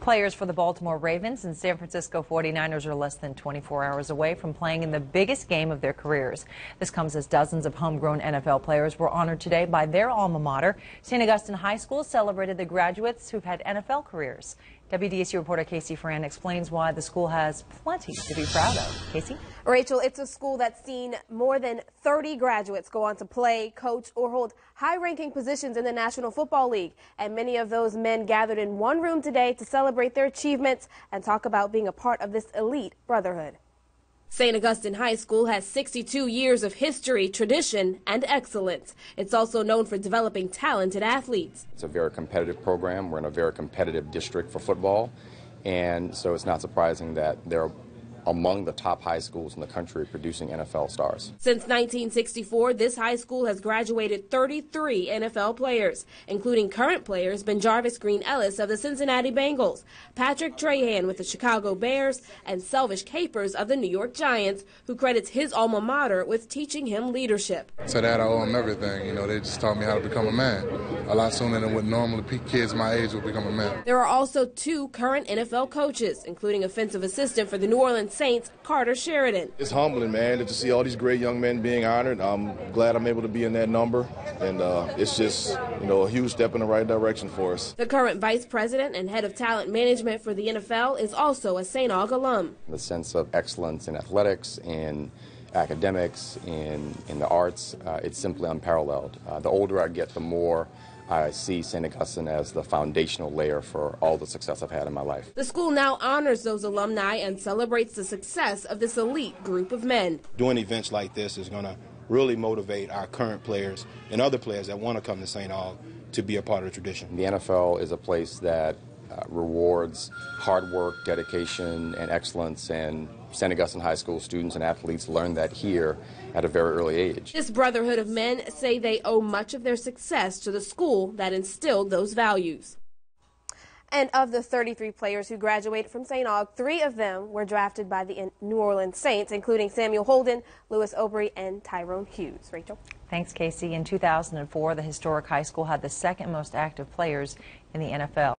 Players for the Baltimore Ravens and San Francisco 49ers are less than 24 hours away from playing in the biggest game of their careers. This comes as dozens of homegrown NFL players were honored today by their alma mater. St. Augustine High School celebrated the graduates who've had NFL careers. WDSU reporter Casey Ferran explains why the school has plenty to be proud of. Casey? Rachel, it's a school that's seen more than 30 graduates go on to play, coach, or hold high-ranking positions in the National Football League. And many of those men gathered in one room today to celebrate their achievements and talk about being a part of this elite brotherhood. St. Augustine High School has 62 years of history, tradition, and excellence. It's also known for developing talented athletes. It's a very competitive program. We're in a very competitive district for football, and so it's not surprising that they're among the top high schools in the country producing NFL stars. Since 1964, this high school has graduated 33 NFL players, including current players Ben Jarvis Green Ellis of the Cincinnati Bengals, Patrick Trahan with the Chicago Bears, and Selvish Capers of the New York Giants, who credits his alma mater with teaching him leadership. To that, I owe them everything. You know, they just taught me how to become a man a lot sooner than what normally kids my age would become a man. There are also two current NFL coaches, including offensive assistant for the New Orleans Saints, Carter Sheridan. It's humbling, man, to see all these great young men being honored. I'm glad I'm able to be in that number, and it's just, a huge step in the right direction for us. The current vice president and head of talent management for the NFL is also a St. Aug alum. The sense of excellence in athletics, in academics, in the arts, it's simply unparalleled. The older I get, the more I see St. Augustine as the foundational layer for all the success I've had in my life. The school now honors those alumni and celebrates the success of this elite group of men. Doing events like this is going to really motivate our current players and other players that want to come to St. Aug to be a part of the tradition. The NFL is a place that rewards hard work, dedication, and excellence, and St. Augustine High School students and athletes learn that here at a very early age. This brotherhood of men say they owe much of their success to the school that instilled those values. And of the 33 players who graduated from St. Aug, 3 of them were drafted by the New Orleans Saints, including Samuel Holden, Lewis Obry, and Tyrone Hughes. Rachel? Thanks, Casey. In 2004, the historic high school had the second most active players in the NFL.